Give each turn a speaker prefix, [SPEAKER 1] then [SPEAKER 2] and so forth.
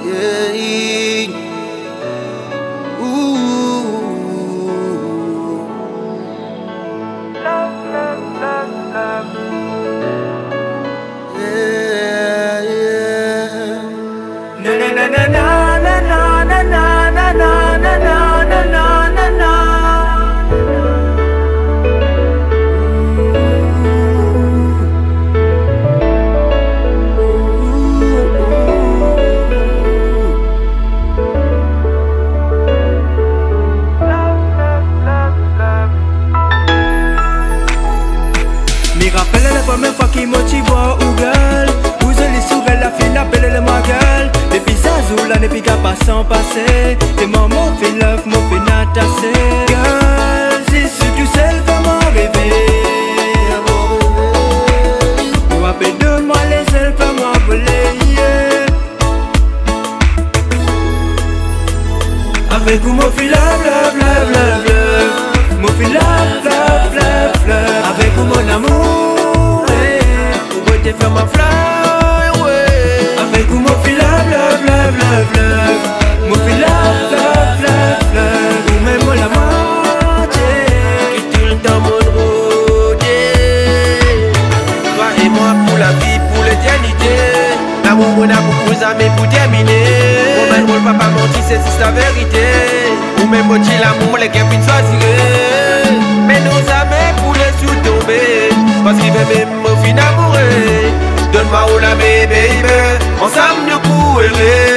[SPEAKER 1] Yeah. Ooh. Yeah, yeah. Na na na na na na na na na na na na na na na. Me rappelle la première fois qu'il motive au Google. Vous allez sourire la fille appelle le ma gueule. Depuis ça zoula n'est plus qu'à pas s'en passer. T'es mon fait love, mon fait natasser. Girl, c'est ce que tu sais comment rêver. Pour rappeler de moi les ailes, fais-moi voler. Avec vous mon fil love, love, love, love, love. Mon fil love, love, love, love. Avec vous mon amour, pour te faire ma fly, ouais. Avec vous mon fil love, love, love, love, love. Mon fil love, love, love, love. Ou même la moitié qui tourne dans mon route.
[SPEAKER 2] Toi et moi pour la vie, pour l'éternité. L'amour on a beaucoup d'amis pour terminer. On m'a le papa menti, c'est la vérité. Ou même moitié l'amour, les copines choisirent. Mais nous amis pour les sous-tomber. Parce qu'il veut même au fin amoureux. Donne-moi où la bébé, ensemble nous courir.